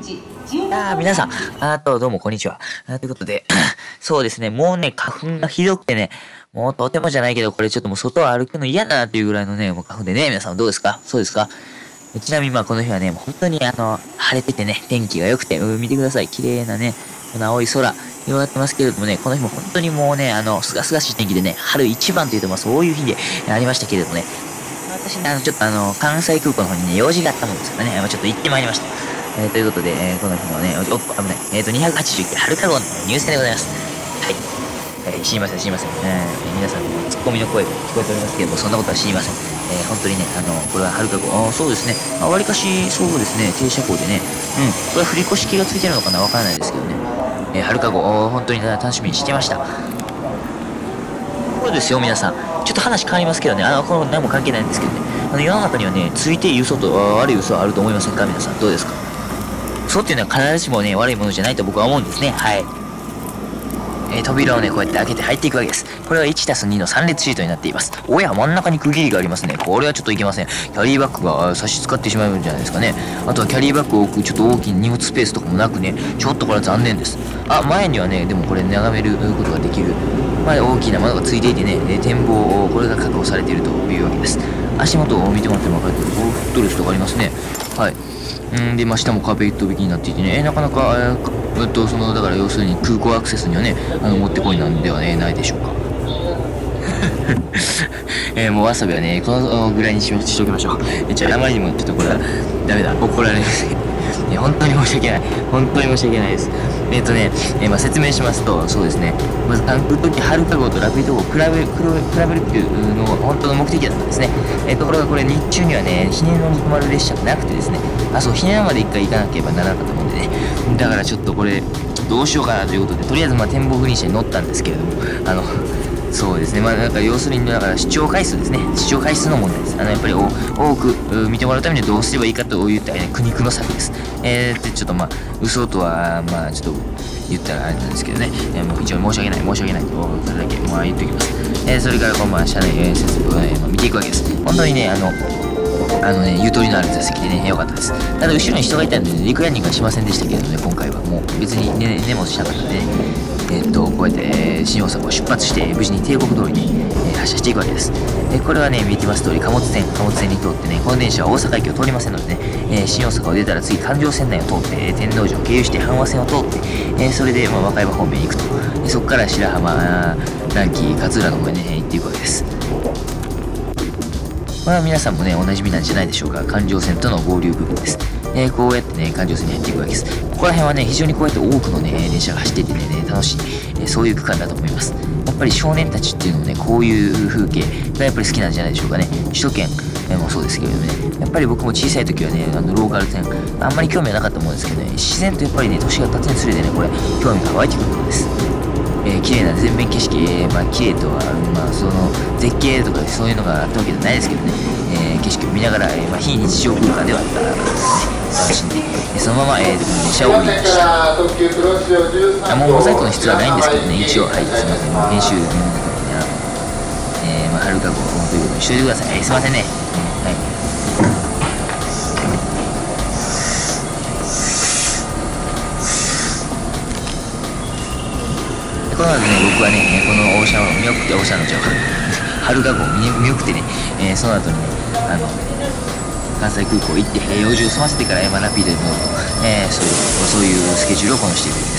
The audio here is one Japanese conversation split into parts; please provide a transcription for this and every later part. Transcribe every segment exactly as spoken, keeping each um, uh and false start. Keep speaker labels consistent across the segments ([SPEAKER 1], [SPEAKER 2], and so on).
[SPEAKER 1] ああ、皆さん、あと、どうも、こんにちは。あということで、そうですね、もうね、花粉がひどくてね、もうとてもじゃないけど、これちょっともう外を歩くの嫌だなっていうぐらいのね、もう花粉でね、皆さんどうですか？そうですか？ちなみにまあこの日はね、もう本当にあの、晴れててね、天気が良くて、うん、見てください。綺麗なね、この青い空、広がってますけれどもね、この日も本当にもうね、あの、すがすがしい天気でね、春一番というとまあそういう日でありましたけれどもね、私ね、あの、ちょっとあの、関西空港の方にね、用事があったもんですからね、まあ、ちょっと行ってまいりました。えー、ということで、えー、この日のね、おっ、危ない。えっ、ー、と、にひゃくはちじゅうきゅう春かごの入選でございます。はい。えー、知りません、知りません。えー、皆さんのツッコミの声が聞こえておりますけれども、そんなことは知りません。えー、本当にね、あの、これは春かご、あそうですね。まあ、割かし、そうですね、停車港でね、うん、これは振り越し系がついてるのかなわからないですけどね。えー、春かご、本当に、ね、楽しみにしてました。そうですよ、皆さん。ちょっと話変わりますけどね、あの、この何も関係ないんですけどね。あの、世の中にはね、ついていい嘘と悪い嘘はあると思いませんか？皆さん。どうですか？嘘っていうのは必ずしもね、悪いものじゃないと僕は思うんですね。はい。えー、扉をね、こうやって開けて入っていくわけです。これは いちたすに のさん列シートになっています。おや、真ん中に区切りがありますね。これはちょっといけません。キャリーバッグが差し使ってしまうんじゃないですかね。あとはキャリーバッグを置くちょっと大きな荷物スペースとかもなくね、ちょっとこれは残念です。あ、前にはね、でもこれ眺めることができる、まあ、大きなものがついていてね、展望を、これが確保されているというわけです。足元を見てもらっても分かるとおり、こうフットレスとかありますね。はい。うんで、まあ、下もカーペット引きになっていてね、えー、なかなか、えー、えっと、その、だから要するに空港アクセスにはね、あの、もってこいなんではね、ないでしょうか。えー、もうわさびはね、このぐらいにしましておきましょう。えじゃあ、あまりにもちょっとこれは、ダメだ、怒られます。いや、本当に申し訳ない。本当に申し訳ないです。えっ、ー、とね、えー、まあ、説明しますと、そうですね。まず、あの時、春かごとラピード号を比べる、比べるっていうのが本当の目的だったんですね。えっ、ー、ところがこれ、日中にはね、ひねのに止まる列車がなくてですね、あ、そう、ひねまで一回行かなければならなかったもんでね。だからちょっとこれ、どうしようかなということで、とりあえずまあ展望グリーン車に乗ったんですけれども、あの、そうですね。まあ、なんか要するに、だから視聴回数ですね。視聴回数の問題です。あの、やっぱり多く見てもらうためにどうすればいいかと言ったら、ね、苦肉の策です。えー、で、ちょっとまあ、嘘とは、まあ、ちょっと言ったらあれなんですけどね。えー、もう一応申し訳ない、申し訳ないと、それだけ、まあ、言っておきます。えー、それから、こう、まあ、車内、えー、設備をね、まあ、見ていくわけです。本当にね、あの、あのね、ゆとりのある座席でね、良かったです。ただ、後ろに人がいたんで、ね、リクライニングはしませんでしたけれどね、今回は。もう、別に寝、寝もしなかったんでね。えー、っと、こうやって、えー、新大阪を出発して、無事に帝国通りに、えー、発車していくわけです。で、これはね、見てます通り、貨物船、貨物船に通ってね、この電車は大阪駅を通りませんのでね、えー、新大阪を出たら次、環状線内を通って、えー、天王寺を経由して、阪和線を通って、えー、それで、まあ、和歌山方面に行くと。でそこから白浜、南紀、勝浦の方にね、行っていくわけです。これは皆さんもね、おなじみなんじゃないでしょうか。環状線との合流部分です。えー、こうやってね、環状線に入っていくわけです。ここら辺はね、非常にこうやって多くのね、電車が走っていてね、楽しい、えー、そういう区間だと思います。やっぱり少年たちっていうのもね、こういう風景がやっぱり好きなんじゃないでしょうかね。首都圏、えー、もそうですけれどもね、やっぱり僕も小さい時はね、あのローカル線、あんまり興味はなかったもんですけどね、自然とやっぱりね、年が経つにつれてね、これ、興味が湧いてくるものです。えー、綺麗な全面景色、えー、まあ綺麗とは、まあその絶景とかそういうのがあったわけじゃないですけどね、えー、景色を見ながら、えー、まあ非日常空間ではあったら、楽しんで、えー、そのまま、えー、電車を降りました。あ、もうモザイクの必要はないんですけどね、一応、はい、すいません、もう編集、えー、まあ春かごということにしといてください。はい、すいませんね。はい。この後ね、僕はね、このオーシャンを見送って、オーシャンのちゃう春かごを見送ってね、えー、その後にね、あの、関西空港行って、えー、用事を済ませてから、まあ、ラピードに乗ると、えー、そういう、そういうスケジュールをこなしているんです。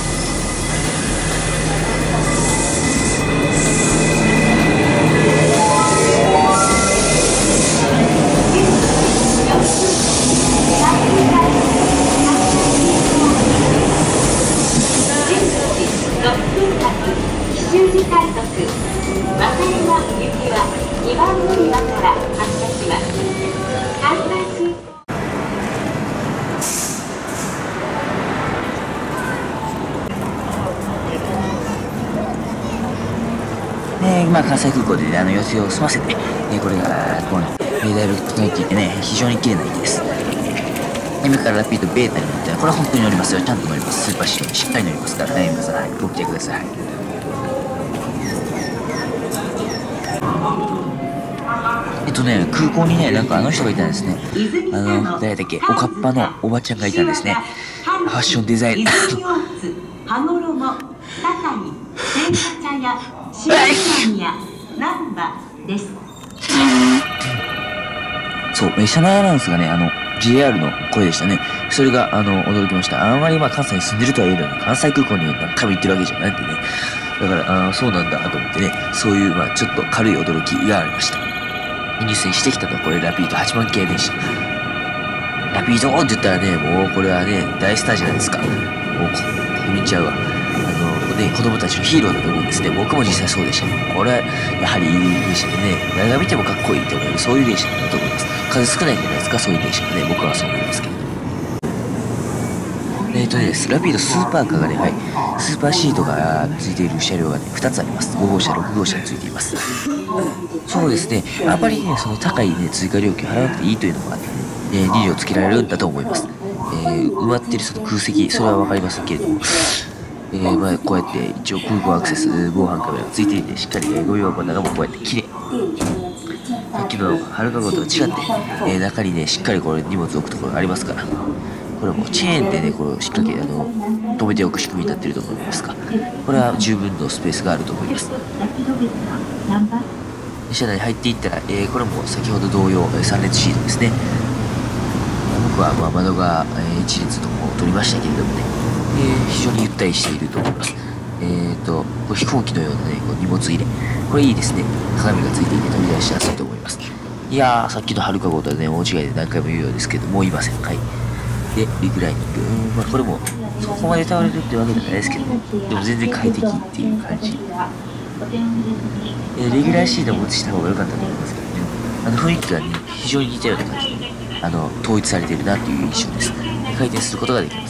[SPEAKER 1] えー、まあ、関西空港で、ね、あの、予定を済ませて、えー、これが、この、えー、だいぶ整っていてね、非常に綺麗な駅です。今からラピードベータに乗って、これは本当に乗りますよ。ちゃんと乗ります。スーパーシートにしっかり乗りますからね、皆さん、はい、ご期待ください。 とね、空港にね、なんかあの人がいたんですね。あの、誰だっけ、おかっぱのおばちゃんがいたんですね。ファッションデザイナーの。
[SPEAKER 2] 羽衣、高い、千茶屋、新宮、難波です。
[SPEAKER 1] そう、車内アナウンスがね、あの、ジェイアール の声でしたね。それが、あの、驚きました。あんまりまあ関西に住んでるとは言えるのに、関西空港に何回も行ってるわけじゃないんでね。だから、あそうなんだと思ってね、そういう、まあちょっと軽い驚きがありました。入線してきたのはこれラピードはちまん系電車。ラピードって言ったらね、もうこれはね、大スターじゃないですか。もう、国民ちゃうわ。あの、ね、子供たちのヒーローだと思うんですね。僕も実際そうでした。これは、やはりいい電車でね、誰が見てもかっこいいと思える、そういう電車だと思います。数少ないんじゃないですか、そういう電車がね。僕はそう思いますけれども。えーとね、ラピードスーパーカーがね、はい、スーパーシートがついている車両がね、ふたつあります。ご号車、ろく号車についています。そうですね、あまりね、その高いね、追加料金を払わなくていいというのが、ね、理由をつけられるんだと思います。えー、埋まってるその空席、それはわかりませんけれども、えー、まあ、こうやって一応空港アクセス、防犯カメラがついていて、しっかり、えー、ご用箱の中もこうやって綺麗。さっきのはるかごとは違って、えー、中にね、しっかりこれ荷物を置くところがありますから。これはもうチェーンでね、これをしっかりあの止めておく仕組みになっていると思いますが、これは十分のスペースがあると思います。車内に入っていったら、えー、これも先ほど同様、さん列シートですね。僕はまあ窓が、えー、いち列とも取りましたけれどもね、えー、非常にゆったりしていると思います。えーと、これ飛行機のようなね、こう荷物入れ。これいいですね。鏡がついていて取り出しやすいと思います。いやー、さっきのはるかごとはね、大違いで何回も言うようですけど、もういません。はい。で、リクライニング。うん、まあこれも、そこまで倒れるってわけじゃないですけど、でも全然快適っていう感じ。えー、レギュラーシートも移した方が良かったと思いますけどね。あの雰囲気がね、非常に似たような感じで、あの、統一されているなっていう印象です。回転することができます。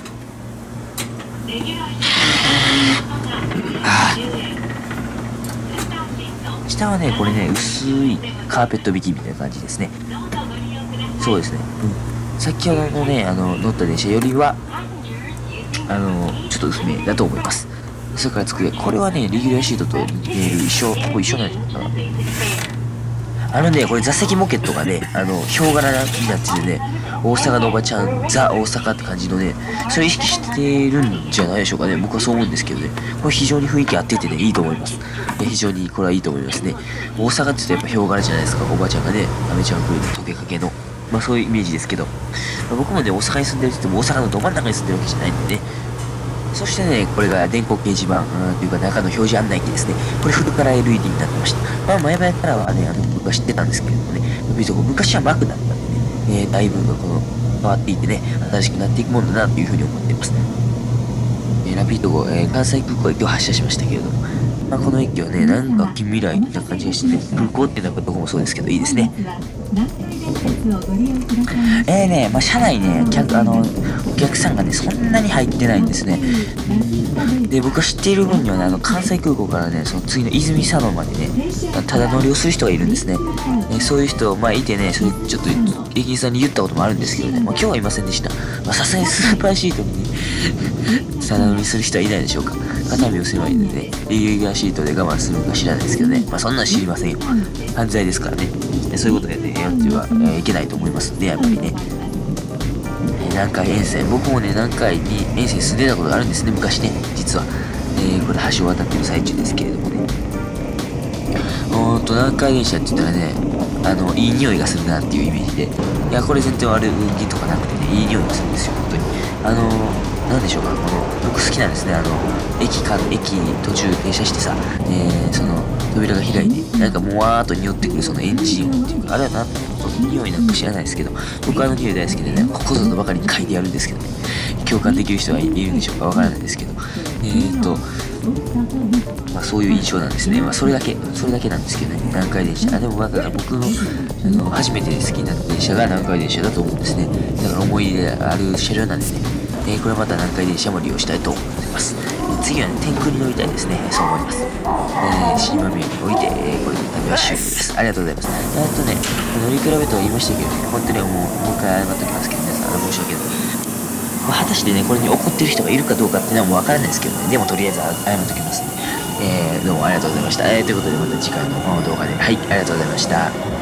[SPEAKER 1] ああ。下はね、これね、薄いカーペット引きみたいな感じですね。そうですね。うん。先ほどのね、あの、乗った電車よりは、あの、ちょっと薄めだと思います。それから机。これはね、レギュラーシートと似ている一緒、ここ一緒なんじゃないかな。あのね、これ座席モケットがね、あの、ヒョウ柄になっててね、大阪のおばちゃん、ザ・大阪って感じのね、それ意識してるんじゃないでしょうかね。僕はそう思うんですけどね。これ非常に雰囲気合っててね、いいと思います。非常にこれはいいと思いますね。大阪って言うとやっぱヒョウ柄じゃないですか。おばちゃんがね、アメちゃんクイの溶けかけの。まあそういうイメージですけど。まあ、僕もね、大阪に住んでるって言っても大阪のど真ん中に住んでるわけじゃないんでね。そしてね、これが電光掲示板、うん、というか中の表示案内機ですね。これフルカラー エルイーディー になってました。まあ前々からはね、あの、僕は知ってたんですけれどもね、昔はマクだったんでね、えー、だいぶこの変わっていってね、新しくなっていくもんだなというふうに思っています。えー、ラピード号、えー、関西空港駅を発車しましたけれども、まあ、この駅はね、なんか近未来な感じがしてね、空港っていうのはどこもそうですけど、いいですね。えーね、まあ、車内ね、客、あの、お客さんがね、そんなに入ってないんですね。で、僕が知っている分にはね、あの、関西空港からね、その次の泉佐野までね、ただ乗りをする人がいるんですね。ね、そういう人、まあ、いてね、それちょっと、駅員さんに言ったこともあるんですけどね、まあ、今日はいませんでした。まあ、さすがにスーパーシートにね、ただ乗りする人はいないでしょうか。肩身を狭いんでね、レギュラーシートで我慢するのか知らないですけどね、まあ、そんなん知りませんよ。犯罪ですからね。そういうことでね、やっては、えー、いけないと思いますんで、やっぱりね。えー、南海沿線、僕もね、南海に沿線に住んでたことがあるんですね、昔ね、実は。えー、これ橋を渡ってる最中ですけれどもね。ほんと、南海電車って言ったらね、あの、いい匂いがするなっていうイメージで、いや、これ全然悪気とかなくてね、いい匂いがするんですよ、本当に。あのー、なんでしょうか、この、僕好きなんですね、あの、駅か、駅途中停車してさ、えー、その、扉が開いて、なんかもわーっと匂ってくるそのエンジン音っていうか、あれはなんと匂いなんか知らないですけど、僕はあの匂い大好きでね、ここぞとばかりに嗅いでやるんですけどね、共感できる人はいるんでしょうかわからないですけど、えーと、まあそういう印象なんですね。まあそれだけ、それだけなんですけどね、南海電車。あ、でもだから僕の、あの、初めて好きになった電車が南海電車だと思うんですね。だから思い入れある車両なんですね。えー、これまた南海電車も利用したいと思っています。次はね、天空に乗りたいですね。そう思います。えー、新間宮に置いて、えー、これで旅は終了です。ありがとうございます。えーっとね、乗り比べとは言いましたけどね、本当にもう、もう一回謝っておきますけど、皆さん、申し訳ない。まあ、果たしてね、これに怒ってる人がいるかどうかっていうのはもうわからないですけどね、でもとりあえず謝っておきますね。えー、どうもありがとうございました。えー、ということでまた次回の動画で、はい、ありがとうございました。